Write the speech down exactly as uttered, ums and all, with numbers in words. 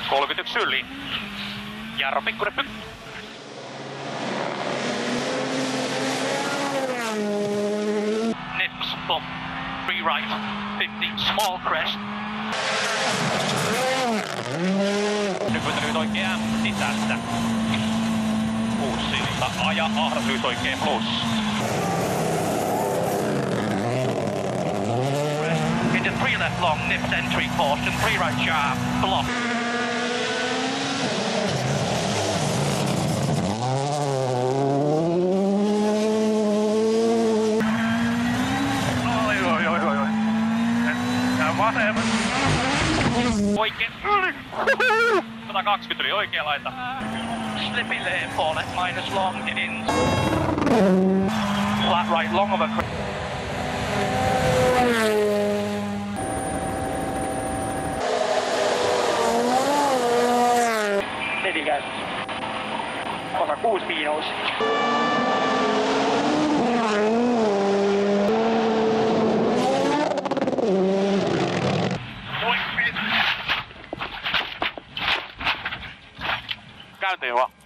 kolmekymmentäyksi syliin. Jarro pikkuinen pyk... Nips, bump, three right, fifty, small crest. neljäkymmentä oikein M sisästä. Kuusi silta, aja ahdasyys oikein plus. Into three left long, nips entry caution, three right sharp, block. Oi, oi, oi, oi, oi. Ja vasemman. Oikein. sata kaksikymmentä yli oikea laita. Slipilleen four left minus long in. Flat right long of a nelikäs. Osa kuusi miinus. Käyntiin vaan.